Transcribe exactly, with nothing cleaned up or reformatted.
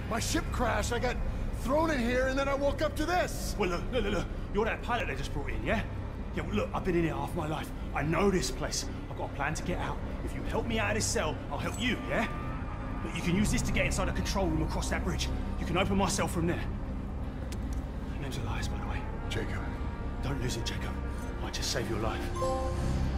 My ship crashed, I got thrown in here, and then I woke up to this. Well, look, look, look, look. You're that pilot they just brought in, yeah? Yeah, well, look, I've been in here half my life. I know this place. I've got a plan to get out. If you help me out of this cell, I'll help you, yeah? But you can use this to get inside a control room across that bridge. You can open my cell from there. My name's Elias, by the way. Jacob. Don't lose it, Jacob. Might just save your life.